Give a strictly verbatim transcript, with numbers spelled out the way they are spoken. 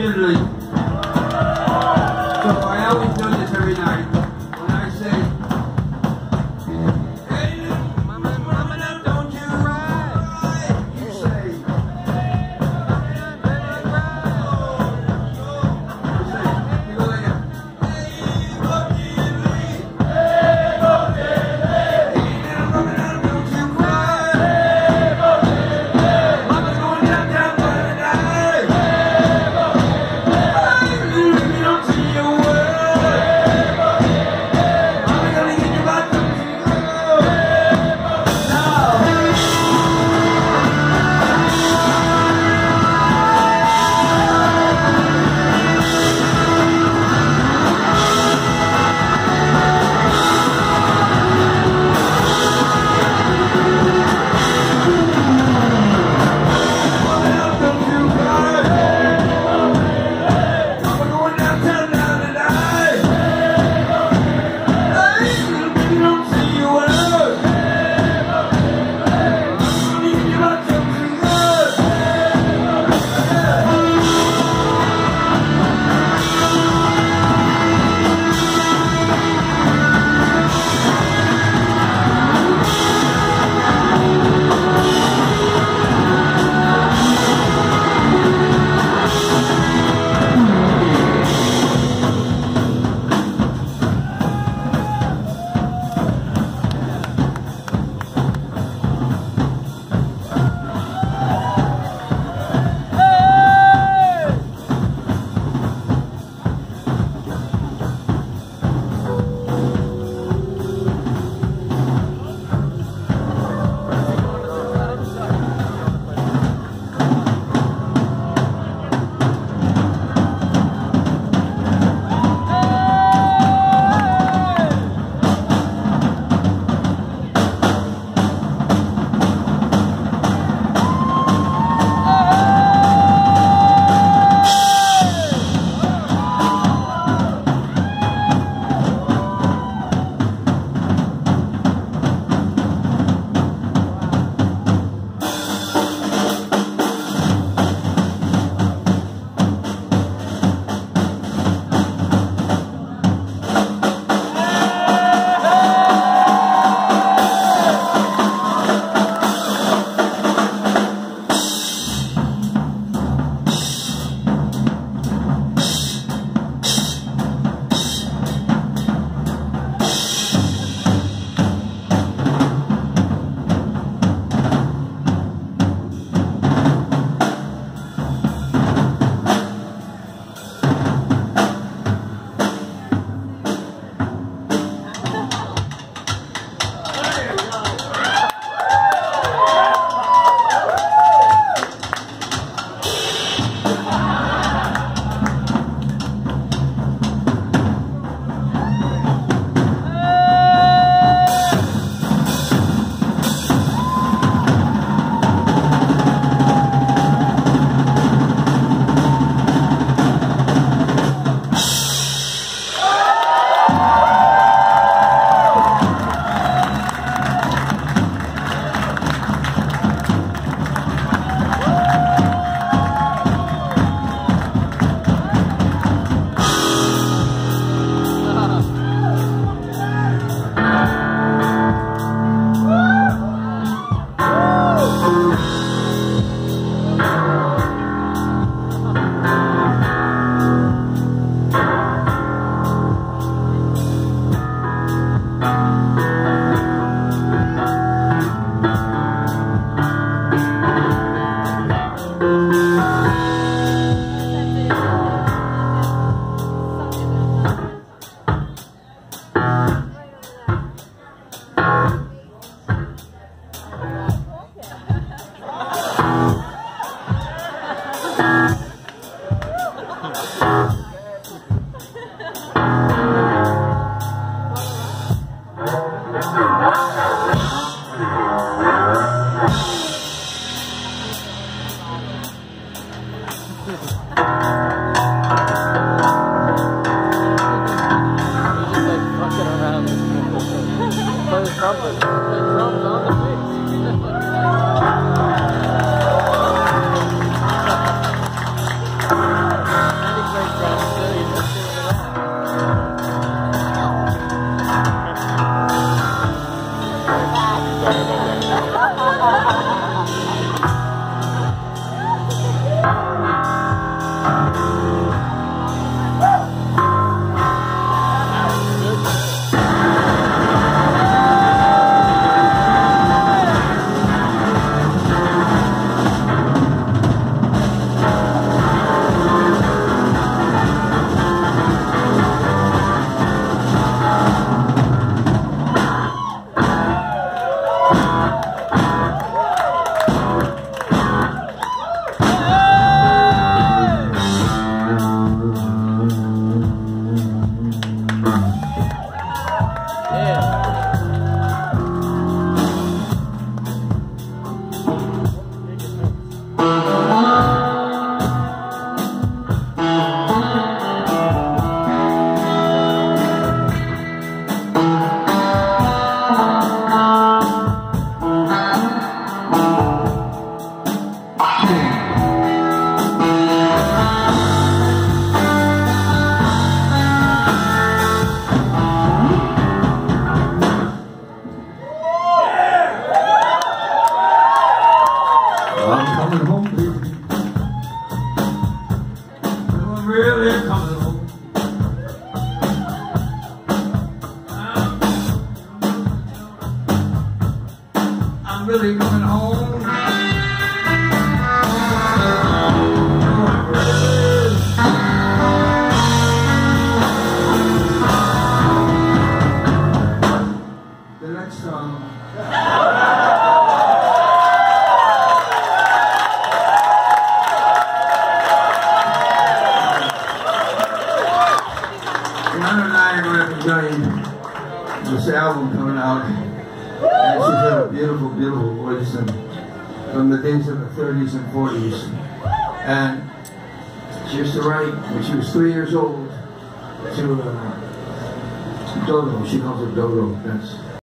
community. So I always do this every night. When I say, hey, mama, mama, don't you cry. You say, you say, you go like that. Thank you. really coming home. I'm really coming home. The next song. Rihanna and I are going to be enjoying this album coming out. And she's got a beautiful, beautiful voice, and from the days of the thirties and forties. And she used to write when she was three years old to uh, Dodo. She calls it Dodo. That's